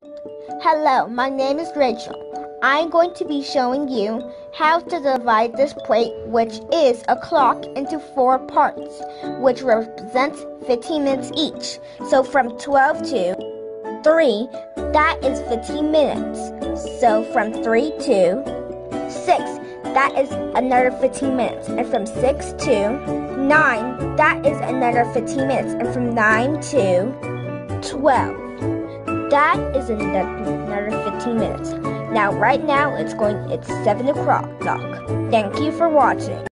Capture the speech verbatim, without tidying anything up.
Hello, my name is Reacheal. I'm going to be showing you how to divide this plate, which is a clock, into four parts, which represents fifteen minutes each. So from twelve to three, that is fifteen minutes. So from three to six, that is another fifteen minutes. And from six to nine, that is another fifteen minutes. And from nine to twelve, that is another fifteen minutes. Now, right now, it's going, it's seven o'clock. Thank you for watching.